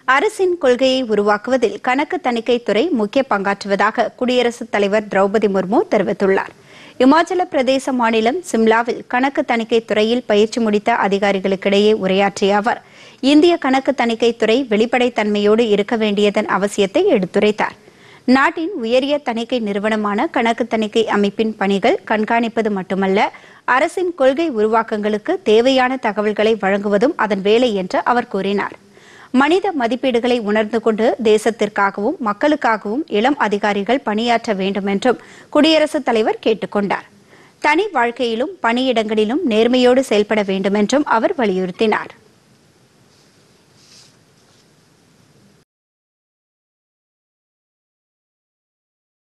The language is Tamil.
அரசின் கொள்கையை உருவாக்குவதில் கணக்கு தணிக்கை துறை முக்கிய பங்காற்றுவதாக குடியரசுத் தலைவர் திரௌபதி முர்மு தெரிவித்துள்ளார். இமாச்சல பிரதேச மாநிலம் சிம்லாவில் கணக்கு தணிக்கை துறையில் பயிற்சி முடித்த அதிகாரிகளுக்கிடையே உரையாற்றிய அவர், இந்திய கணக்கு தணிக்கை துறை வெளிப்படைத்தன்மையோடு இருக்க வேண்டியதன் அவசியத்தை எடுத்துரைத்தார். நாட்டின் உயரிய தணிக்கை நிறுவனமான கணக்கு தணிக்கை அமைப்பின் பணிகள் கண்காணிப்பது மட்டுமல்ல, அரசின் கொள்கை உருவாக்கங்களுக்கு தேவையான தகவல்களை வழங்குவதும் அதன் வேலை என்று அவர் கூறினார். மனித மதிப்பீடுகளை உணர்ந்து கொண்டு தேசத்திற்காகவும் மக்களுக்காகவும் இளம் அதிகாரிகள் பணியாற்ற வேண்டும் என்றும் குடியரசுத் தலைவர் கேட்டுக் கொண்டார். தனி வாழ்க்கையிலும் பணியிடங்களிலும் நேர்மையோடு செயல்பட வேண்டும் என்றும் அவர் வலியுறுத்தினார்.